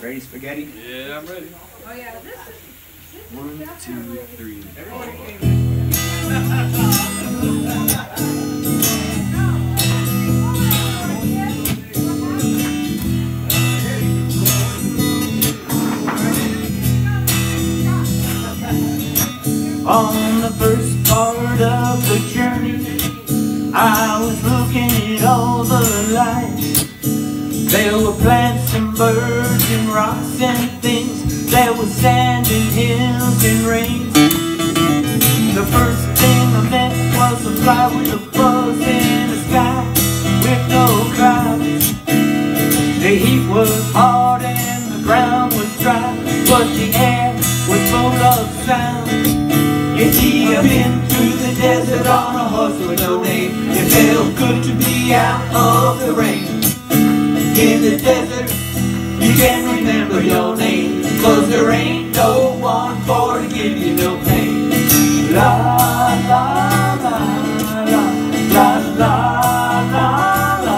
Ready, spaghetti? Yeah, I'm ready. Oh yeah, this is 1, 2, 3. On the first part of the journey, I was looking at all the lights. There were plants and birds and rocks and things. There was sand and hills and rain. The first thing I met was a fly with a buzz in the sky with no clouds. The heat was hot and the ground was dry, but the air was full of sound. You see, I've been through the desert on a horse with no name. It felt good to be out of the rain. In the desert, you can remember your name, 'cause there ain't no one for to give you no pain. La la la la la la la la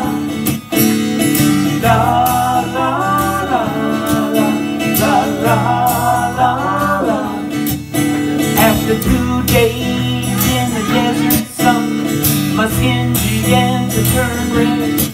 la la la la la la la. After 2 days in the desert sun, my skin began to turn red.